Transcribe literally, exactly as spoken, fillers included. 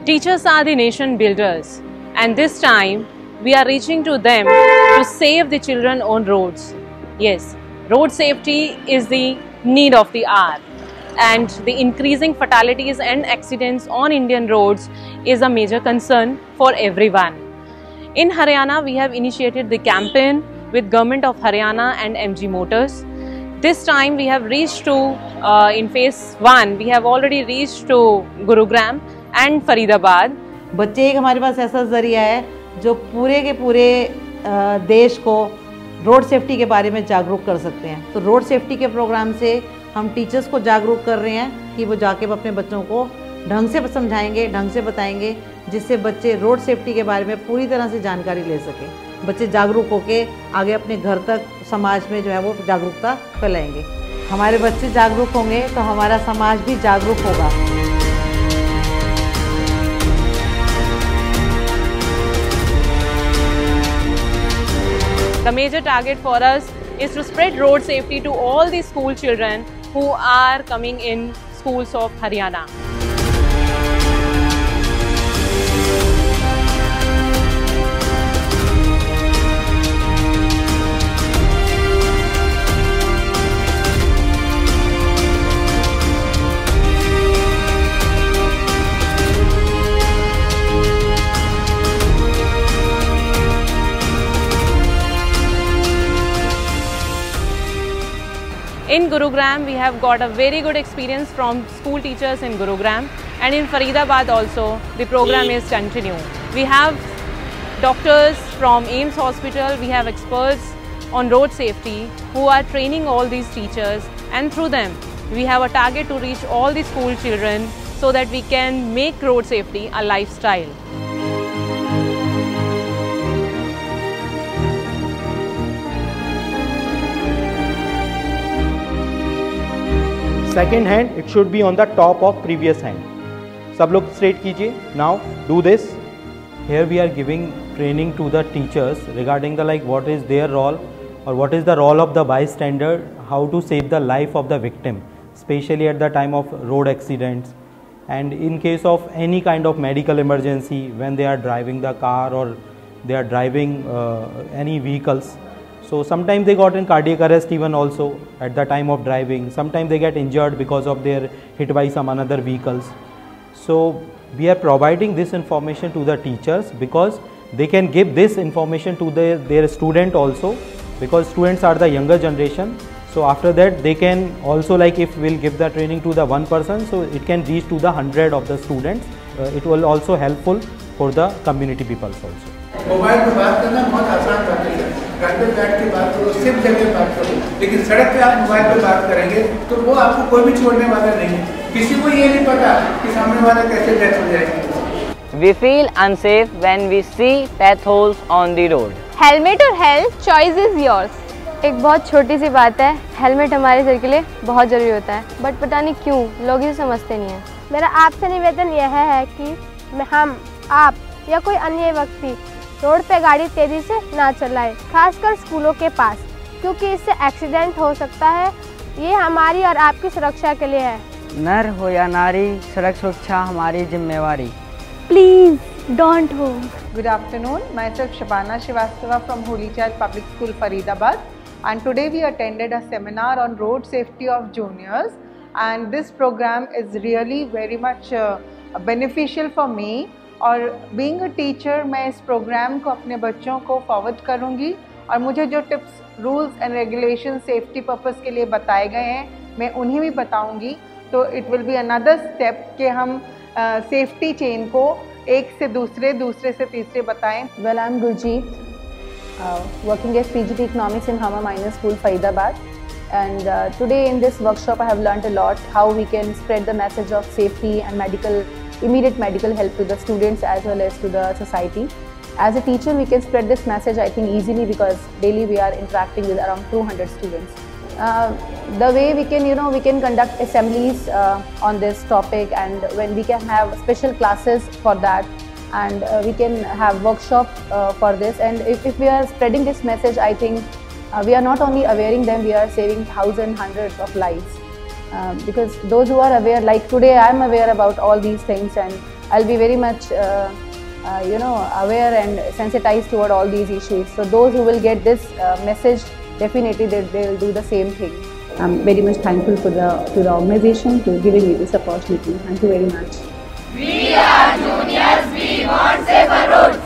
Teachers are the nation builders, and this time we are reaching to them to save the children on roads. Yes, road safety is the need of the hour, and the increasing fatalities and accidents on Indian roads is a major concern for everyone. In Haryana, we have initiated the campaign with Government of Haryana and M G Motors. This time we have reached to, uh, in phase one, we have already reached to Gurugram and Faridabad. बच्चे एक हमारे पास ऐसा जरिया है जो पूरे के पूरे देश को रोड सेफ्टी के बारे में जागरूक कर सकते हैं। तो रोड सेफ्टी के प्रोग्राम से हम टीचर्स को जागरूक कर रहे हैं कि वो जाके अपने बच्चों को ढंग से समझाएंगे, ढंग से बताएंगे, जिससे बच्चे रोड सेफ्टी के बारे में पूरी तरह से जानकारी ले सकें। बच्चे जागरूक होकर आगे अपने घर तक समाज में जो है वो जागरूकता फैलाएंगे। हमारे बच्चे जागरूक होंगे तो हमारा समाज भी जागरूक होगा। The major target for us is to spread road safety to all the school children who are coming in schools of Haryana. In Gurugram, we have got a very good experience from school teachers in Gurugram, and in Faridabad also the program is continuing. We have doctors from AIIMS hospital, we have experts on road safety who are training all these teachers, and through them we have a target to reach all the school children so that we can make road safety a lifestyle. Second hand, it should be on the top of previous hand. सब लोग straight कीजिए. Now do this. Here we are giving training to the teachers regarding the like what is their role or what is the role of the bystander, how to save the life of the victim, especially at the time of road accidents, and in case of any kind of medical emergency when they are driving the car or they are driving uh, any vehicles. So sometimes they got in cardiac arrest even also at the time of driving. Sometimes they get injured because of their hit by some another vehicles. So we are providing this information to the teachers because they can give this information to their, their student also, because students are the younger generation. So after that they can also, like if we'll give the training to the one person, so it can reach to the hundred of the students. Uh, it will also helpful for the community people also. Mobile पे बात करना बहुत आसान बात है। घर पे बैठ के बात करो, सिर्फ जगह बात करो, लेकिन सड़क पे आप मोबाइल पे बात करेंगे तो वो आपको कोई भी छोड़ने वाला नहीं है। किसी को ये नहीं पता कि सामने वाला कैसे डेथ हो जाएगी। We feel unsafe when we see potholes on the road. Helmet or health, choice is yours. एक बहुत छोटी सी बात है, हेलमेट हमारे शरीर के लिए बहुत ज़रूरी होता है, बट पता नहीं क्यों लोग इसे समझते नहीं हैं। मेरा आपसे निवेदन यह है कि हम, आप या कोई अन्य व्यक्ति रोड पे गाड़ी तेजी से ना चलाए, खासकर स्कूलों के पास, क्योंकि इससे एक्सीडेंट हो सकता है। ये हमारी और आपकी सुरक्षा के लिए है। नर हो या नारी, सड़क सुरक्षा हमारी जिम्मेवारी। प्लीज डोंट हो। Good afternoon, myself Shabana Srivastava from Holy Child Public School Faridabad, and today we attended a seminar on road safety of juniors, and this program is really very much uh, beneficial for me. और being a teacher मैं इस programme को अपने बच्चों को forward करूँगी, और मुझे जो tips, rules and regulation safety purpose के लिए बताए गए हैं मैं उन्हें भी बताऊँगी। तो it will be another step कि हम सेफ्टी uh, चेन को एक से दूसरे, दूसरे से तीसरे बताएं। Well, I am Gurjeet, working as PGT economics in हमा minor school Faridabad, and uh, today in this workshop I have learned a lot how we can spread the message of safety and medical immediate medical help to the students as well as to the society. As a teacher, we can spread this message, I think, easily, because daily we are interacting with around two hundred students. Uh, the way we can, you know, we can conduct assemblies uh, on this topic, and when we can have special classes for that, and uh, we can have workshop uh, for this. And if, if we are spreading this message, I think uh, we are not only awareing them, we are saving thousands, hundreds of lives. Um, because those who are aware, like today I am aware about all these things, and I'll be very much uh, uh, you know, aware and sensitized toward all these issues. So those who will get this uh, message, definitely they will do the same thing. I'm very much thankful for the to the organization for giving me this opportunity. Thank you very much. We are juniors. We want safer roads.